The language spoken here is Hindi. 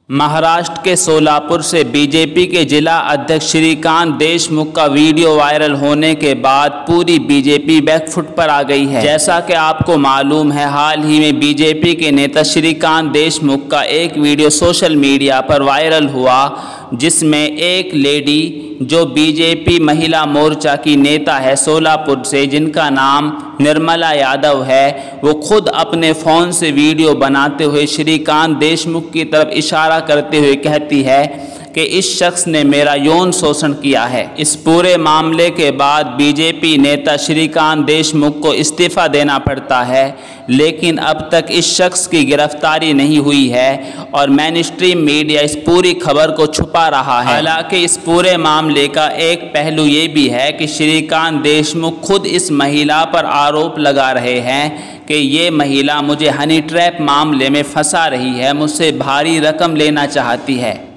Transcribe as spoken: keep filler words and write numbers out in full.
महाराष्ट्र के सोलापुर से बीजेपी के जिला अध्यक्ष श्रीकांत देशमुख का वीडियो वायरल होने के बाद पूरी बीजेपी बैकफुट पर आ गई है। जैसा कि आपको मालूम है, हाल ही में बीजेपी के नेता श्रीकांत देशमुख का एक वीडियो सोशल मीडिया पर वायरल हुआ, जिसमें एक लेडी जो बीजेपी महिला मोर्चा की नेता है सोलापुर से, जिनका नाम निर्मला यादव है, वो खुद अपने फ़ोन से वीडियो बनाते हुए श्रीकांत देशमुख की तरफ इशारा करते हुए कहती है कि इस शख्स ने मेरा यौन शोषण किया है। इस पूरे मामले के बाद बीजेपी नेता श्रीकांत देशमुख को इस्तीफ़ा देना पड़ता है, लेकिन अब तक इस शख्स की गिरफ्तारी नहीं हुई है और मेनस्ट्रीम मीडिया इस पूरी खबर को छुपा रहा है। हालांकि इस पूरे मामले का एक पहलू ये भी है कि श्रीकांत देशमुख खुद इस महिला पर आरोप लगा रहे हैं कि ये महिला मुझे हनी ट्रैप मामले में फंसा रही है, मुझसे भारी रकम लेना चाहती है।